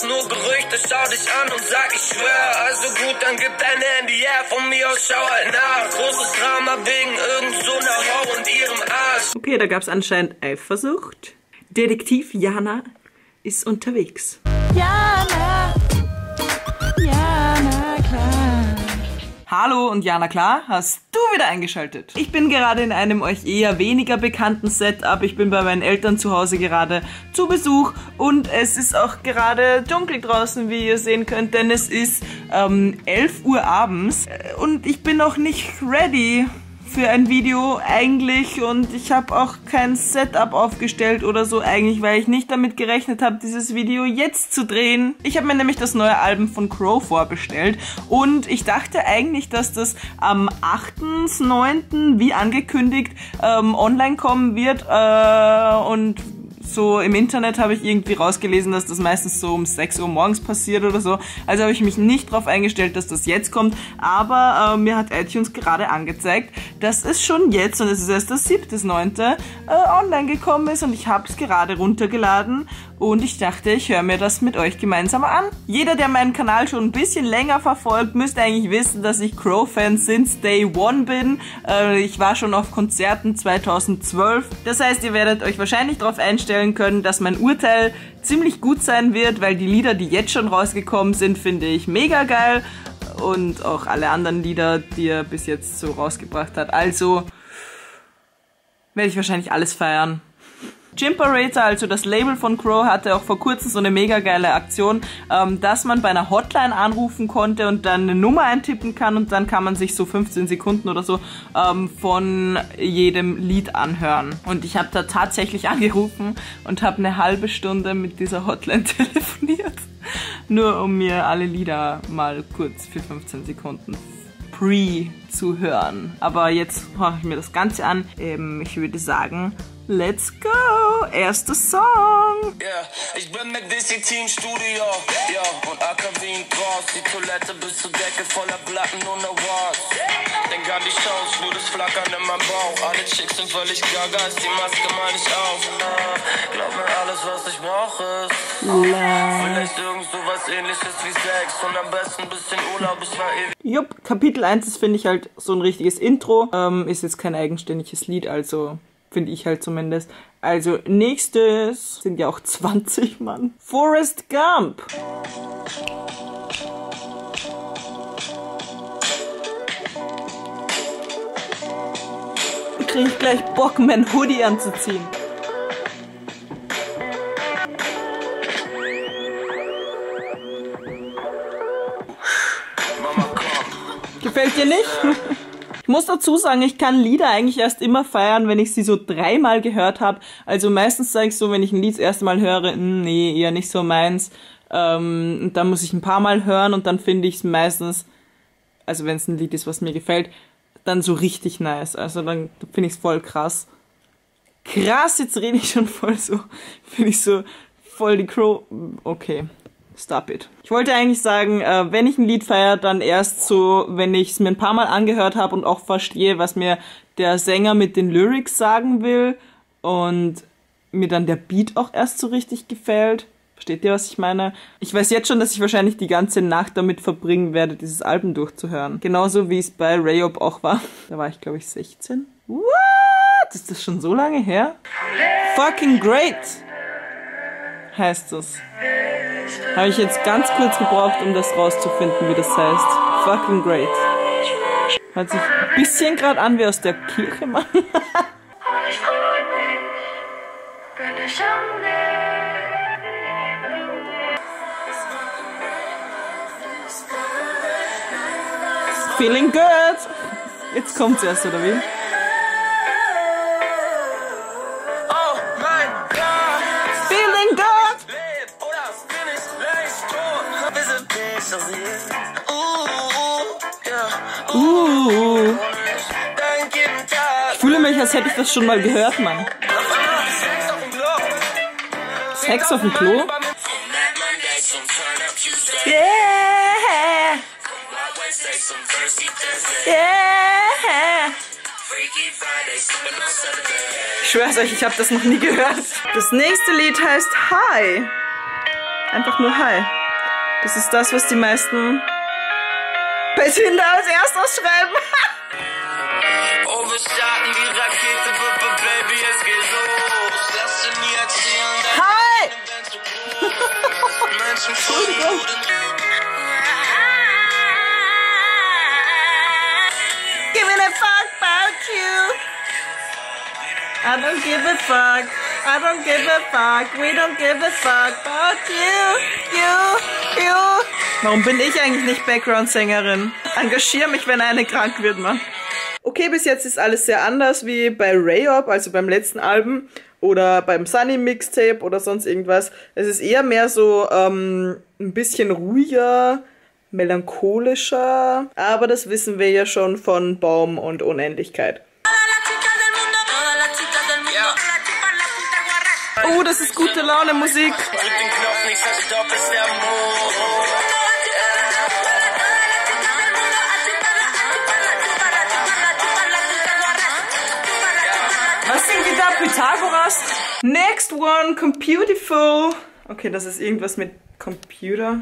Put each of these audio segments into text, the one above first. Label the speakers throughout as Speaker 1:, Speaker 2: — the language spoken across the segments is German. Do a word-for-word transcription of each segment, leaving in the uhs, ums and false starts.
Speaker 1: alles nur Gerüchte, schau dich an und sag, ich schwör. Also gut, dann gib dein Handy her, von mir aus schau halt nach. Großes Drama wegen irgend so einer Hau und ihrem Arsch.
Speaker 2: Okay, da gab es anscheinend Eifersucht. Detektiv Jana ist unterwegs.
Speaker 3: Jana, Jana, klar.
Speaker 2: Hallo und Jana, klar, hast du wieder eingeschaltet. Ich bin gerade in einem euch eher weniger bekannten Setup. Ich bin bei meinen Eltern zu Hause gerade zu Besuch und es ist auch gerade dunkel draußen, wie ihr sehen könnt, denn es ist ähm, elf Uhr abends und ich bin noch nicht ready für ein Video eigentlich und ich habe auch kein Setup aufgestellt oder so eigentlich, weil ich nicht damit gerechnet habe, dieses Video jetzt zu drehen. Ich habe mir nämlich das neue Album von Crow vorbestellt und ich dachte eigentlich, dass das am achten neunten wie angekündigt ähm, online kommen wird äh, und so im Internet habe ich irgendwie rausgelesen, dass das meistens so um sechs Uhr morgens passiert oder so. Also habe ich mich nicht darauf eingestellt, dass das jetzt kommt. Aber äh, mir hat iTunes gerade angezeigt, dass es schon jetzt, und es ist erst der siebte neunte äh, online gekommen ist und ich habe es gerade runtergeladen. Und ich dachte, ich höre mir das mit euch gemeinsam an. Jeder, der meinen Kanal schon ein bisschen länger verfolgt, müsste eigentlich wissen, dass ich Crow-Fan since Day One bin. Äh, ich war schon auf Konzerten zweitausendzwölf. Das heißt, ihr werdet euch wahrscheinlich darauf einstellen können, dass mein Urteil ziemlich gut sein wird, weil die Lieder, die jetzt schon rausgekommen sind, finde ich mega geil. Und auch alle anderen Lieder, die er bis jetzt so rausgebracht hat. Also werde ich wahrscheinlich alles feiern. Chimperator, also das Label von Crow, hatte auch vor kurzem so eine mega geile Aktion, ähm, dass man bei einer Hotline anrufen konnte und dann eine Nummer eintippen kann und dann kann man sich so fünfzehn Sekunden oder so ähm, von jedem Lied anhören. Und ich habe da tatsächlich angerufen und habe eine halbe Stunde mit dieser Hotline telefoniert, nur um mir alle Lieder mal kurz für fünfzehn Sekunden pre zu hören. Aber jetzt höre ich mir das Ganze an. Ähm, ich würde sagen, let's go! Erster Song!
Speaker 1: Yeah, ich bin mit D C Team Studio, ja, und A K wie ein Cross, die Toilette bis zur Decke voller Platten und Awards. Denk an die Shows, nur das Flackern in meinem Bauch. Alle Chicks sind völlig gaga, ist die Maske mal nicht auf. Glaub mir, alles was ich brauche ist vielleicht irgend so was ähnliches wie Sex und am besten ein bisschen Urlaub, ich war ewig.
Speaker 2: Jupp, Kapitel eins ist, finde ich, halt so ein richtiges Intro. Ähm, ist jetzt kein eigenständiges Lied, also finde ich halt zumindest. Also nächstes sind ja auch zwanzig Mann. Forrest Gump. Kriege ich gleich Bock, mein Hoodie anzuziehen. Gefällt dir nicht? Ich muss dazu sagen, ich kann Lieder eigentlich erst immer feiern, wenn ich sie so dreimal gehört habe. Also meistens sage ich so, wenn ich ein Lied das erste Mal höre, nee, eher nicht so meins. Ähm, und dann muss ich ein paar Mal hören und dann finde ich es meistens, also wenn es ein Lied ist, was mir gefällt, dann so richtig nice. Also dann finde ich es voll krass. Krass, jetzt rede ich schon voll so, finde ich so voll die Crow. Okay. Stop it. Ich wollte eigentlich sagen, äh, wenn ich ein Lied feiere, dann erst so, wenn ich es mir ein paar Mal angehört habe und auch verstehe, was mir der Sänger mit den Lyrics sagen will und mir dann der Beat auch erst so richtig gefällt. Versteht ihr, was ich meine? Ich weiß jetzt schon, dass ich wahrscheinlich die ganze Nacht damit verbringen werde, dieses Album durchzuhören. Genauso wie es bei Rayop auch war. Da war ich, glaube ich, sechzehn. What? Ist das schon so lange her? Fucking great! Heißt das. Habe ich jetzt ganz kurz gebraucht, um das rauszufinden, wie das heißt. Fucking great. Hört sich ein bisschen gerade an wie aus der Kirche, Mann. Feeling good. Jetzt kommt's erst, oder wie? Uh. Ich fühle mich, als hätte ich das schon mal gehört, Mann. Sex auf dem Klo? Yeah! Yeah! Ich schwör's euch, ich habe das noch nie gehört. Das nächste Lied heißt Hi. Einfach nur Hi. Das ist das, was die meisten bei Tinder als erstes schreiben.
Speaker 1: Oh, wir starten die Rakete, Baby, es geht los. Lass dir nie erzählen,
Speaker 2: Hi!
Speaker 1: Menschen folgen.
Speaker 2: Give me a fuck about you. I don't give a fuck. I don't give a fuck. We don't give a fuck about you. You. You. Warum bin ich eigentlich nicht Background-Sängerin? Engagier mich, wenn eine krank wird, Mann. Okay, bis jetzt ist alles sehr anders wie bei Rayop, also beim letzten Album oder beim Sunny Mixtape oder sonst irgendwas. Es ist eher mehr so ähm, ein bisschen ruhiger, melancholischer, aber das wissen wir ja schon von Baum und Unendlichkeit. Oh, das ist gute Laune Musik. Was singt die da? Pythagoras? Next one, Computiful. Okay, das ist irgendwas mit Computer.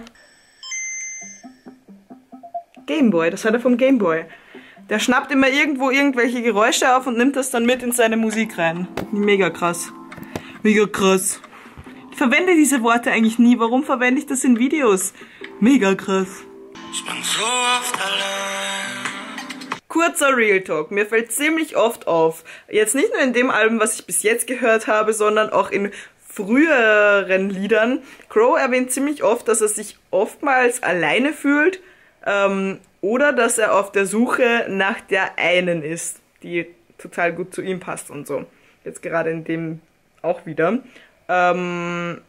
Speaker 2: Gameboy, das hat er vom Gameboy. Der schnappt immer irgendwo irgendwelche Geräusche auf und nimmt das dann mit in seine Musik rein. Mega krass. Mega krass. Ich verwende diese Worte eigentlich nie. Warum verwende ich das in Videos? Mega krass.
Speaker 1: Ich bin so oft allein.
Speaker 2: Kurzer Real Talk. Mir fällt ziemlich oft auf. Jetzt nicht nur in dem Album, was ich bis jetzt gehört habe, sondern auch in früheren Liedern. Crow erwähnt ziemlich oft, dass er sich oftmals alleine fühlt. Ähm, oder dass er auf der Suche nach der einen ist, die total gut zu ihm passt und so. Jetzt gerade in dem auch wieder. Ähm,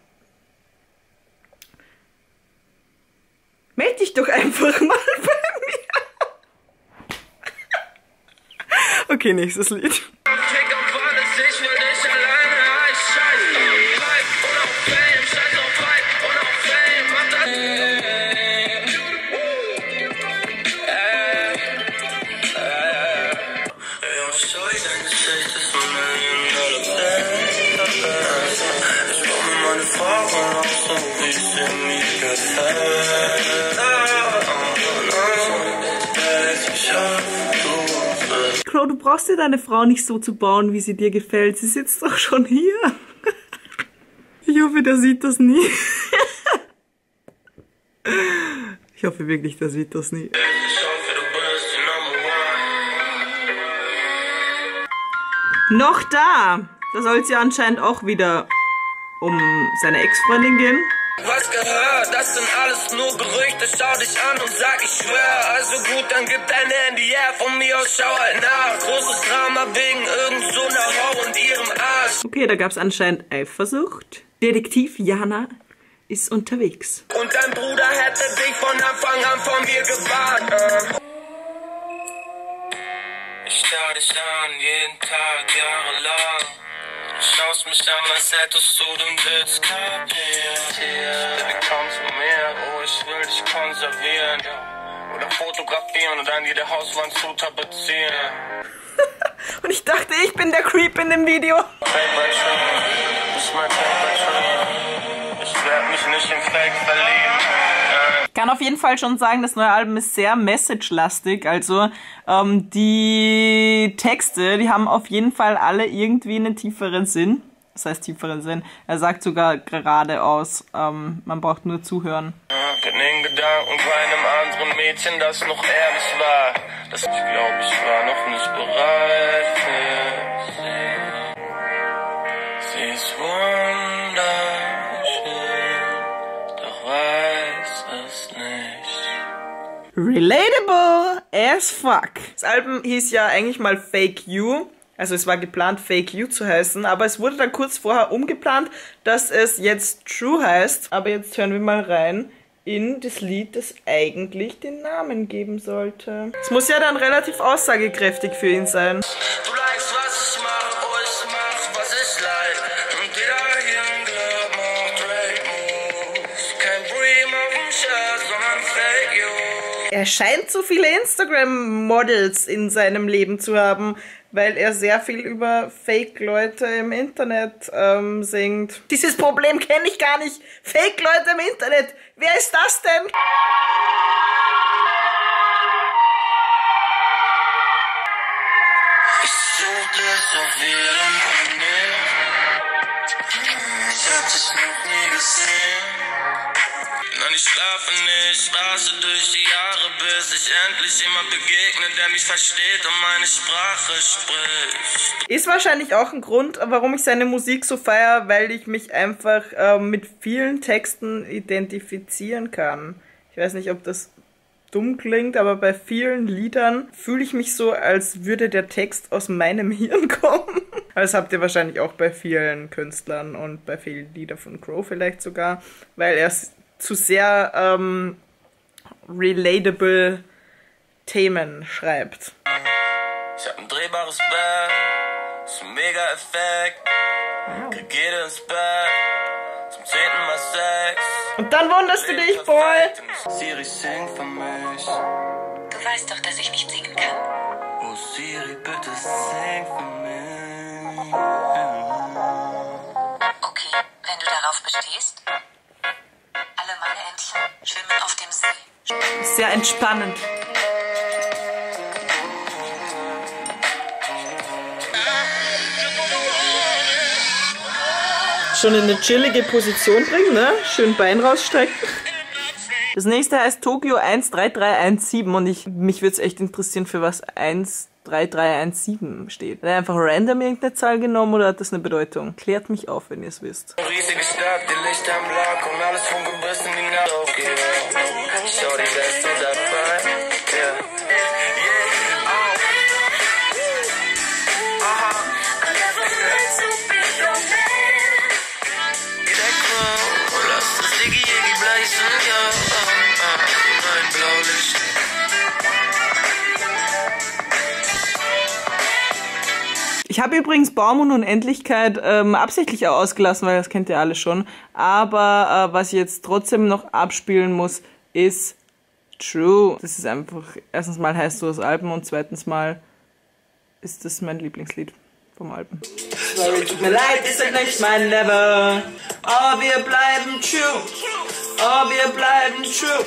Speaker 2: meld dich doch einfach mal bei mir. Okay, nächstes Lied. Crow, du brauchst dir deine Frau nicht so zu bauen, wie sie dir gefällt. Sie sitzt doch schon hier. Ich hoffe, der sieht das nie. Ich hoffe wirklich, der sieht das nie. Noch da. Da soll es ja anscheinend auch wieder um seine Ex-Freundin gehen.
Speaker 1: Was gehört, das sind alles nur Gerüchte. Schau dich an und sag, ich schwör. Also gut, dann gib dein Handy her, von mir aus schau halt nach. Großes Drama wegen irgend so einer Hau und ihrem Arsch.
Speaker 2: Okay, da gab es anscheinend Eifersucht. Detektiv Jana ist unterwegs.
Speaker 1: Und dein Bruder hätte dich von Anfang an von mir gewarnt. Ich schau dich an, jeden Tag, jahrelang. Du schaust mich an, als hättest du den Witz kapiert. Baby, komm zu mir, oh, ich will dich konservieren. Oder fotografieren und an jede Hauswand zu tapezieren.
Speaker 2: Und ich dachte, ich bin der Creep in dem Video.
Speaker 1: Ich werd mich nicht in Fake verlieben.
Speaker 2: Ich kann auf jeden Fall schon sagen, das neue Album ist sehr message-lastig. Also ähm, die Texte, die haben auf jeden Fall alle irgendwie einen tieferen Sinn. Das heißt tieferen Sinn. Er sagt sogar geradeaus, ähm, man braucht nur zuhören.
Speaker 1: Bin in Gedanken bei einem anderen Mädchen, das noch ehrlich war. Das ich glaube, ich war noch nicht bereit für sie. Sie ist wunderschön, doch weiß es nicht.
Speaker 2: Relatable as fuck. Das Album hieß ja eigentlich mal Fake You. Also es war geplant, Fake You zu heißen, aber es wurde dann kurz vorher umgeplant, dass es jetzt True heißt. Aber jetzt hören wir mal rein in das Lied, das eigentlich den Namen geben sollte. Es muss ja dann relativ aussagekräftig für ihn sein.
Speaker 1: Du likest, was ich mach, oh, ich mach, was ich like. Und jeder hier im Club macht Drake-Moves. Kein Dream auf dem Shirt, sondern Fake You.
Speaker 2: Er scheint so viele Instagram-Models in seinem Leben zu haben. weil er sehr viel über Fake-Leute im Internet ähm, singt. Dieses Problem kenne ich gar nicht. Fake-Leute im Internet. Wer ist das denn?
Speaker 1: Ich suchte so viel im Planet. Ich hab dich noch nie gesehen. Nein, ich schlafe nicht, rase durch die Jahre, bis ich endlich jemand begegne, der mich versteht und meine Sprache spricht.
Speaker 2: Ist wahrscheinlich auch ein Grund, warum ich seine Musik so feiere, weil ich mich einfach ähm, mit vielen Texten identifizieren kann. Ich weiß nicht, ob das dumm klingt, aber bei vielen Liedern fühle ich mich so, als würde der Text aus meinem Hirn kommen. Das habt ihr wahrscheinlich auch bei vielen Künstlern und bei vielen Liedern von Crow vielleicht sogar, weil er zu sehr ähm, relatable Themen schreibt.
Speaker 1: Ich hab ein drehbares Bett, ist ein Mega-Effekt, krieg jeder ins Bett, zum zehnten Mal Sex.
Speaker 2: Und dann wunderst du dich, Boy.
Speaker 1: Siri, sing für mich.
Speaker 4: Du weißt doch, dass ich nicht singen kann.
Speaker 1: Oh Siri, bitte sing für mich.
Speaker 4: Okay, wenn du darauf bestehst. Alle meine Entchen schwimmen auf dem See.
Speaker 2: Sehr entspannend. Schon in eine chillige Position bringen, ne? Schön Bein rausstrecken. Das nächste heißt Tokio eins drei drei eins sieben und ich, mich würde es echt interessieren, für was eins drei drei eins sieben steht. Hat er einfach random irgendeine Zahl genommen oder hat das eine Bedeutung? Klärt mich auf, wenn ihr es wisst.
Speaker 1: Riesige Stadt, die Lichter am Lack und alles von Gebiss in die Nacht. Okay, schau, die wärst du dabei. Ja.
Speaker 2: Ich habe übrigens Baum und Unendlichkeit ähm, absichtlich auch ausgelassen, weil das kennt ihr alle schon. Aber äh, was ich jetzt trotzdem noch abspielen muss, ist True. Das ist einfach, erstens mal heißt so das Album und zweitens mal ist das mein Lieblingslied vom Album. Sorry, tut mir leid, ist halt nicht mein Level. Oh, wir bleiben true. Oh, wir bleiben true.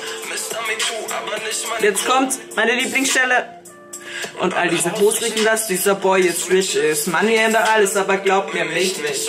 Speaker 2: Jetzt kommt meine Lieblingsstelle. Und all diese Hosrichten, dass dieser Boy jetzt rich ist. Money ändert alles, aber glaubt mir nicht, nicht.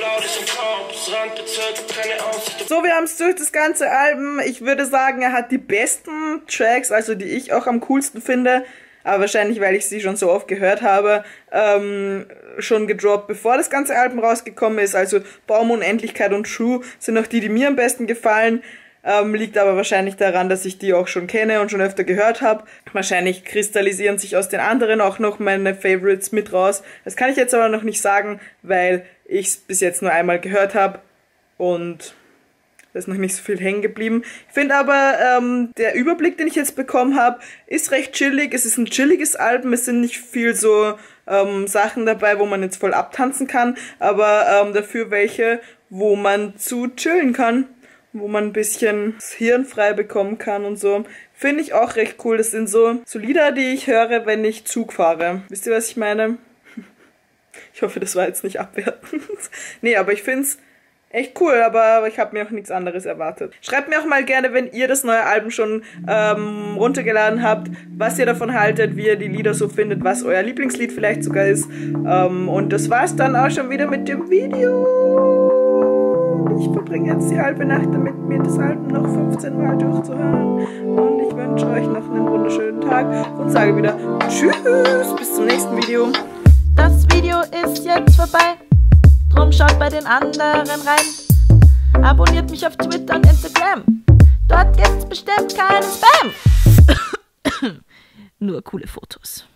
Speaker 2: So, wir haben es durch das ganze Album. Ich würde sagen, er hat die besten Tracks, also die ich auch am coolsten finde. Aber wahrscheinlich, weil ich sie schon so oft gehört habe, ähm, schon gedroppt, bevor das ganze Album rausgekommen ist. Also Baum, Unendlichkeit und True sind auch die, die mir am besten gefallen. Ähm, liegt aber wahrscheinlich daran, dass ich die auch schon kenne und schon öfter gehört habe. Wahrscheinlich kristallisieren sich aus den anderen auch noch meine Favorites mit raus. Das kann ich jetzt aber noch nicht sagen, weil ich es bis jetzt nur einmal gehört habe und da ist noch nicht so viel hängen geblieben. Ich finde aber, ähm, der Überblick, den ich jetzt bekommen habe, ist recht chillig. Es ist ein chilliges Album, es sind nicht viel so ähm, Sachen dabei, wo man jetzt voll abtanzen kann, aber ähm, dafür welche, wo man zu chillen kann, wo man ein bisschen das Hirn frei bekommen kann und so. Finde ich auch recht cool. Das sind so, so Lieder, die ich höre, wenn ich Zug fahre. Wisst ihr, was ich meine? Ich hoffe, das war jetzt nicht abwertend. Nee, aber ich finde es echt cool, aber ich habe mir auch nichts anderes erwartet. Schreibt mir auch mal gerne, wenn ihr das neue Album schon ähm, runtergeladen habt, was ihr davon haltet, wie ihr die Lieder so findet, was euer Lieblingslied vielleicht sogar ist. Ähm, und das war's dann auch schon wieder mit dem Video. Ich verbringe jetzt die halbe Nacht damit, mir das Album noch fünfzehn Mal durchzuhören. Und ich wünsche euch noch einen wunderschönen Tag und sage wieder Tschüss, bis zum nächsten Video.
Speaker 3: Das Video ist jetzt vorbei, drum schaut bei den anderen rein. Abonniert mich auf Twitter und Instagram, dort gibt's bestimmt keinen Spam. Nur coole Fotos.